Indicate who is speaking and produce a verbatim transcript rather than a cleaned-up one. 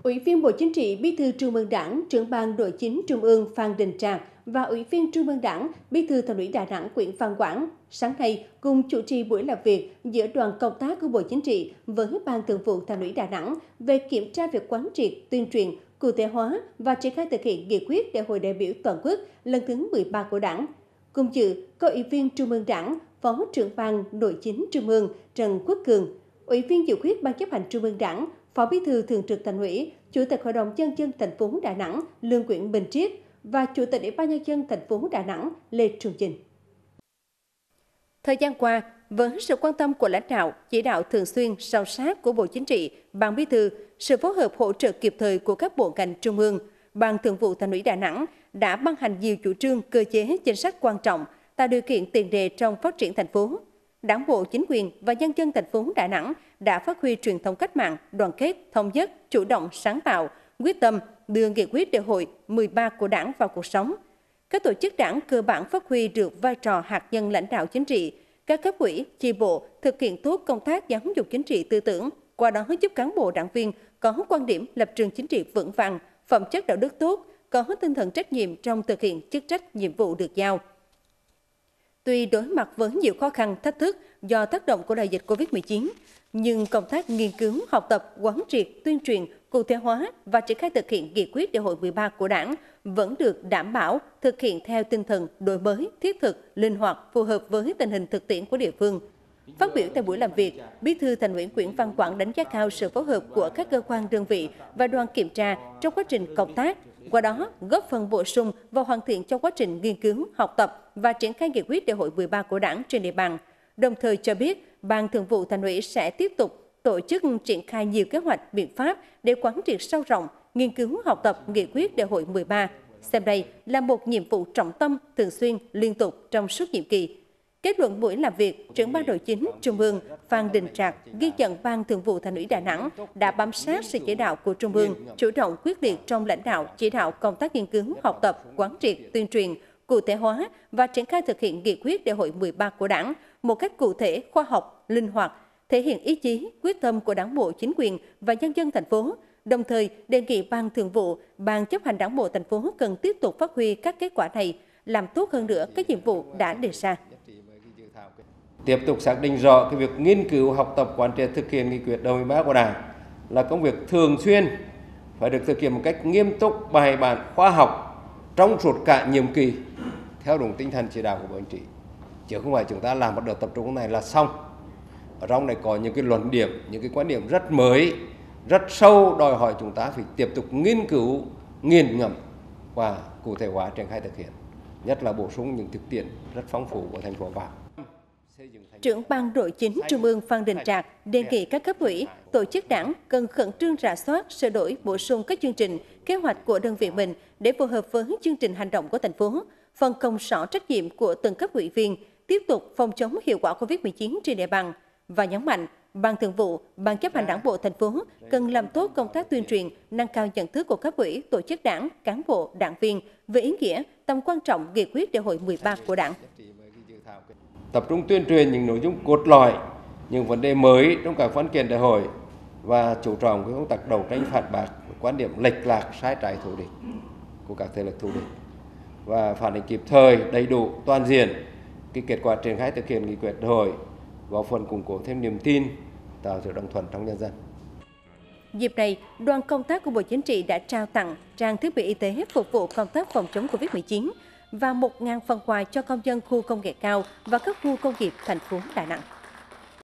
Speaker 1: Ủy viên Bộ Chính trị, Bí thư Trung ương Đảng, Trưởng ban Nội chính Trung ương Phan Đình Trạc và Ủy viên Trung ương Đảng, Bí thư Thành ủy Đà Nẵng Nguyễn Văn Quảng sáng nay cùng chủ trì buổi làm việc giữa đoàn công tác của Bộ Chính trị với Ban Thường vụ Thành ủy Đà Nẵng về kiểm tra việc quán triệt, tuyên truyền, cụ thể hóa và triển khai thực hiện nghị quyết Đại hội đại biểu toàn quốc lần thứ mười ba của Đảng. Cùng dự có Ủy viên Trung ương Đảng, Phó Trưởng ban Nội chính Trung ương Trần Quốc Cường, Ủy viên dự khuyết Ban chấp hành Trung ương Đảng, Phó Bí thư Thường trực Thành ủy, Chủ tịch Hội đồng Nhân dân thành phố Đà Nẵng Lương Nguyễn Bình Triết và Chủ tịch Ủy ban Nhân dân thành phố Đà Nẵng Lê Trung Chinh. Thời gian qua, với sự quan tâm của lãnh đạo, chỉ đạo thường xuyên, sâu sát của Bộ Chính trị, Ban Bí thư, sự phối hợp hỗ trợ kịp thời của các bộ ngành trung ương, Ban Thường vụ Thành ủy Đà Nẵng đã ban hành nhiều chủ trương, cơ chế, chính sách quan trọng, tạo điều kiện tiền đề trong phát triển thành phố. Đảng bộ, chính quyền và nhân dân thành phố Đà Nẵng đã phát huy truyền thống cách mạng, đoàn kết, thống nhất, chủ động, sáng tạo, quyết tâm đưa nghị quyết Đại hội mười ba của Đảng vào cuộc sống. Các tổ chức Đảng cơ bản phát huy được vai trò hạt nhân lãnh đạo chính trị, các cấp ủy, chi bộ thực hiện tốt công tác giáo dục chính trị tư tưởng, qua đó giúp cán bộ đảng viên có quan điểm lập trường chính trị vững vàng, phẩm chất đạo đức tốt, có tinh thần trách nhiệm trong thực hiện chức trách nhiệm vụ được giao. Tuy đối mặt với nhiều khó khăn, thách thức do tác động của đại dịch Covid mười chín, nhưng công tác nghiên cứu, học tập, quán triệt, tuyên truyền, cụ thể hóa và triển khai thực hiện nghị quyết Đại hội mười ba của Đảng vẫn được đảm bảo thực hiện theo tinh thần đổi mới, thiết thực, linh hoạt, phù hợp với tình hình thực tiễn của địa phương. Phát biểu tại buổi làm việc, Bí thư Thành ủy Nguyễn Văn Quảng đánh giá cao sự phối hợp của các cơ quan đơn vị và đoàn kiểm tra trong quá trình công tác, qua đó góp phần bổ sung và hoàn thiện trong quá trình nghiên cứu, học tập và triển khai nghị quyết Đại hội mười ba của Đảng trên địa bàn. Đồng thời cho biết, Ban Thường vụ Thành ủy sẽ tiếp tục tổ chức triển khai nhiều kế hoạch, biện pháp để quán triệt sâu rộng, nghiên cứu, học tập nghị quyết Đại hội mười ba, xem đây là một nhiệm vụ trọng tâm, thường xuyên, liên tục trong suốt nhiệm kỳ. Kết luận buổi làm việc, Trưởng ban Nội chính Trung ương Phan Đình Trạc ghi nhận Ban Thường vụ Thành ủy Đà Nẵng đã bám sát sự chỉ đạo của Trung ương, chủ động quyết liệt trong lãnh đạo, chỉ đạo công tác nghiên cứu, học tập, quán triệt, tuyên truyền, cụ thể hóa và triển khai thực hiện nghị quyết Đại hội mười ba của Đảng một cách cụ thể, khoa học, linh hoạt, thể hiện ý chí, quyết tâm của Đảng bộ, chính quyền và nhân dân thành phố. Đồng thời, đề nghị Ban Thường vụ, Ban chấp hành Đảng bộ thành phố cần tiếp tục phát huy các kết quả này, làm tốt hơn nữa các nhiệm vụ đã đề ra.
Speaker 2: Tiếp tục xác định rõ cái việc nghiên cứu, học tập, quán triệt thực hiện nghị quyết Đại hội mười ba của Đảng là công việc thường xuyên, phải được thực hiện một cách nghiêm túc, bài bản, khoa học trong suốt cả nhiệm kỳ theo đúng tinh thần chỉ đạo của Bộ Chính trị. Chứ không phải chúng ta làm một đợt tập trung này là xong. Ở trong này có những cái luận điểm, những cái quan điểm rất mới, rất sâu, đòi hỏi chúng ta phải tiếp tục nghiên cứu, nghiền ngẫm và cụ thể hóa triển khai thực hiện. Nhất là bổ sung những thực tiễn rất phong phú của thành phố vào.
Speaker 1: Trưởng ban Nội chính Trung ương Phan Đình Trạc đề nghị các cấp ủy, tổ chức Đảng cần khẩn trương rà soát, sửa đổi, bổ sung các chương trình, kế hoạch của đơn vị mình để phù hợp với chương trình hành động của thành phố, phân công rõ trách nhiệm của từng cấp ủy viên, tiếp tục phòng chống hiệu quả Covid mười chín trên địa bàn và nhấn mạnh Ban Thường vụ, Ban chấp hành Đảng bộ thành phố cần làm tốt công tác tuyên truyền, nâng cao nhận thức của cấp ủy, tổ chức Đảng, cán bộ, đảng viên về ý nghĩa, tầm quan trọng nghị quyết Đại hội mười ba của Đảng.
Speaker 2: Tập trung tuyên truyền những nội dung cốt lõi, những vấn đề mới trong các văn kiện đại hội và chú trọng cái công tác đấu tranh phản bác quan điểm lệch lạc, sai trái, thù địch của các thế lực thù địch và phản ánh kịp thời, đầy đủ, toàn diện cái kết quả triển khai thực hiện nghị quyết đại hội, góp phần củng cố thêm niềm tin, tạo sự đồng thuận trong nhân dân.
Speaker 1: Dịp này, đoàn công tác của Bộ Chính trị đã trao tặng trang thiết bị y tế phục vụ công tác phòng chống Covid mười chín và một nghìn phần quà cho công dân khu công nghệ cao và các khu công nghiệp thành phố Đà Nẵng.